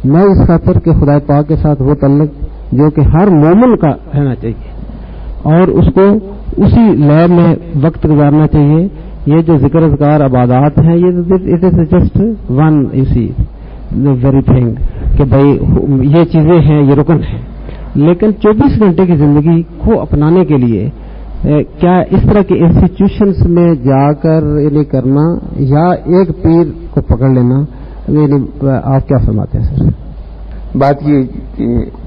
میں اس خاطر کہ خدا پاک کے ساتھ وہ تعلق جو کہ ہر مومن کا رہنا چاہیے اور اس کو اسی لئے میں وقت گزارنا چاہیے. یہ جو ذکر اذکار عبادات ہیں یہ اٹ از جسٹ ون اسی ویری تھنگ کہ بھائی یہ چیزیں ہیں یہ رکن ہیں, لیکن 24 گھنٹے کی زندگی کو اپنانے کے لیے کیا اس طرح کے انسٹیٹیوشنز میں جا کر انہیں کرنا یا ایک پیر کو پکڑ لینا, آپ کیا فرماتے ہیں سر؟ بات یہ کہ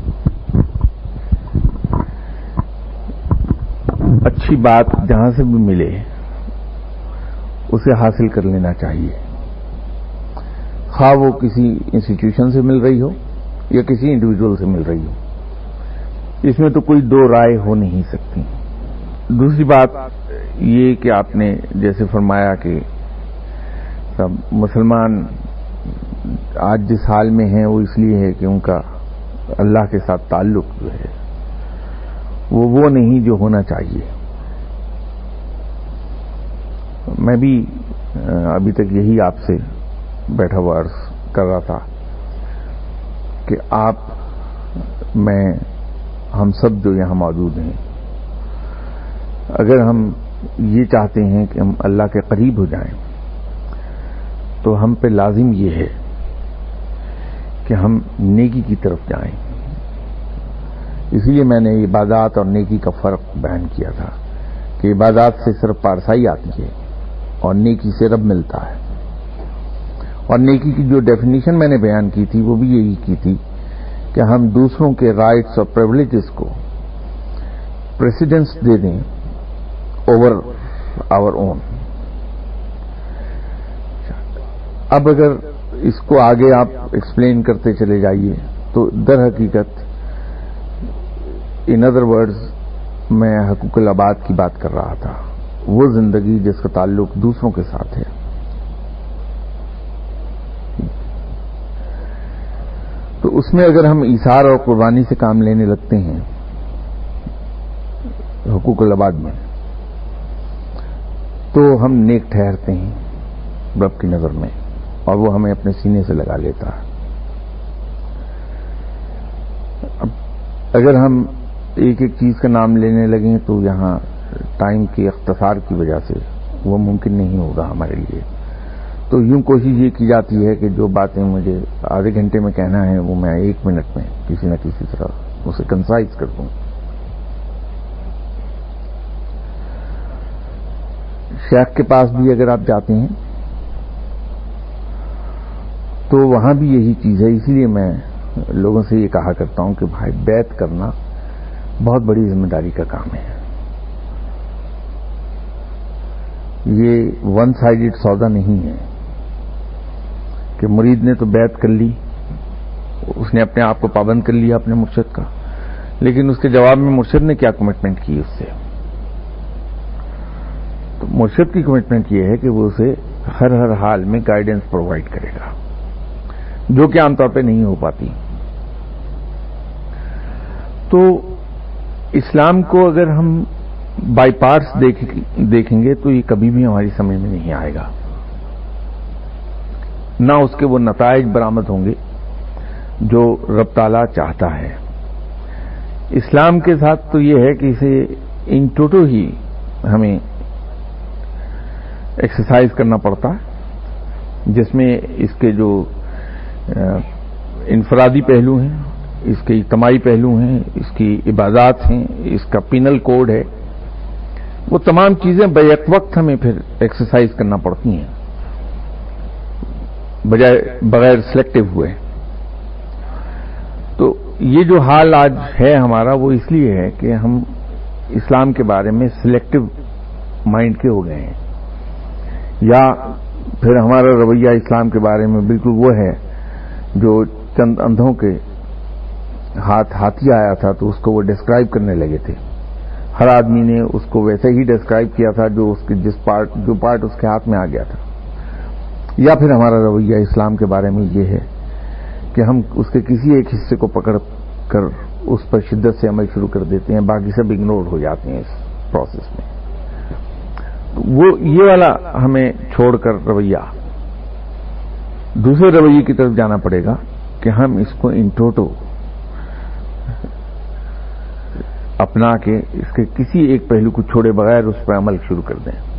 اچھی بات جہاں سے بھی ملے اسے حاصل کر لینا چاہیے, خواہ وہ کسی انسٹیٹیوشن سے مل رہی ہو یا کسی انڈیویجول سے مل رہی ہو. اس میں تو کوئی دو رائے ہو نہیں سکتی. دوسری بات یہ کہ آپ نے جیسے فرمایا کہ سب مسلمان آج جس حال میں ہیں وہ اس لیے ہے کہ ان کا اللہ کے ساتھ تعلق جو ہے وہ نہیں جو ہونا چاہیے. میں بھی ابھی تک یہی آپ سے بیٹھا ہوا عرض کر رہا تھا کہ آپ, میں, ہم سب جو یہاں موجود ہیں, اگر ہم یہ چاہتے ہیں کہ ہم اللہ کے قریب ہو جائیں تو ہم پہ لازم یہ ہے کہ ہم نیکی کی طرف جائیں. اسی لیے میں نے عبادات اور نیکی کا فرق بیان کیا تھا کہ عبادات سے صرف پارسائی آتی ہے اور نیکی سے رب ملتا ہے. اور نیکی کی جو ڈیفینیشن میں نے بیان کی تھی وہ بھی یہی کی تھی کہ ہم دوسروں کے رائٹس اور پریولیجز کو پریسیڈنس دے دیں اوور آور اون. اب اگر اس کو آگے آپ ایکسپلین کرتے چلے جائیے تو در حقیقت ان ادر ورڈز میں حقوق العباد کی بات کر رہا تھا, وہ زندگی جس کا تعلق دوسروں کے ساتھ ہے. تو اس میں اگر ہم ایثار اور قربانی سے کام لینے لگتے ہیں حقوق العباد میں تو ہم نیک ٹھہرتے ہیں رب کی نظر میں اور وہ ہمیں اپنے سینے سے لگا لیتا ہے. اب اگر ہم ایک ایک چیز کا نام لینے لگیں تو یہاں ٹائم کے اختصار کی وجہ سے وہ ممکن نہیں ہوگا ہمارے لیے. تو یوں کوشش یہ کی جاتی ہے کہ جو باتیں مجھے آدھے گھنٹے میں کہنا ہے وہ میں 1 منٹ میں کسی نہ کسی طرح اسے کنسائز کر دوں. شیخ کے پاس بھی اگر آپ جاتے ہیں تو وہاں بھی یہی چیز ہے. اسی لیے میں لوگوں سے یہ کہا کرتا ہوں کہ بھائی بیعت کرنا بہت بڑی ذمہ داری کا کام ہے. یہ ون سائیڈڈ سودا نہیں ہے کہ مرید نے تو بیعت کر لی, اس نے اپنے آپ کو پابند کر لیا اپنے مرشد کا, لیکن اس کے جواب میں مرشد نے کیا کمٹمنٹ کی اس سے. تو مرشد کی کمٹمنٹ یہ ہے کہ وہ اسے ہر حال میں گائیڈنس پرووائڈ کرے گا, جو کہ عام طور پہ نہیں ہو پاتی. تو اسلام کو اگر ہم بائی پارٹس دیکھیں گے تو یہ کبھی بھی ہماری سمجھ میں نہیں آئے گا, نہ اس کے وہ نتائج برآمد ہوں گے جو رب تعالیٰ چاہتا ہے. اسلام کے ساتھ تو یہ ہے کہ اسے ان ٹوٹو ہی ہمیں ایکسرسائز کرنا پڑتا ہے, جس میں اس کے جو انفرادی پہلو ہیں, اس کے اجتماعی پہلو ہیں, اس کی عبادات ہیں, اس کا پینل کوڈ ہے, وہ تمام چیزیں بیک وقت ہمیں پھر ایکسرسائز کرنا پڑتی ہیں بغیر سلیکٹو ہوئے. تو یہ جو حال آج ہے ہمارا وہ اس لیے ہے کہ ہم اسلام کے بارے میں سلیکٹو مائنڈ کے ہو گئے ہیں, یا پھر ہمارا رویہ اسلام کے بارے میں بالکل وہ ہے جو چند اندھوں کے ہاتھ ہاتھی آیا تھا تو اس کو وہ ڈسکرائب کرنے لگے تھے. ہر آدمی نے اس کو ویسے ہی ڈسکرائب کیا تھا جو اس کے جو پارٹ اس کے ہاتھ میں آ گیا تھا. یا پھر ہمارا رویہ اسلام کے بارے میں یہ ہے کہ ہم اس کے کسی ایک حصے کو پکڑ کر اس پر شدت سے عمل شروع کر دیتے ہیں, باقی سب اگنور ہو جاتے ہیں اس پروسیس میں. وہ یہ والا ہمیں چھوڑ کر رویہ دوسرے رویے کی طرف جانا پڑے گا کہ ہم اس کو ان ٹوٹو اپنا کے اس کے کسی ایک پہلو کو چھوڑے بغیر اس پر عمل شروع کر دیں.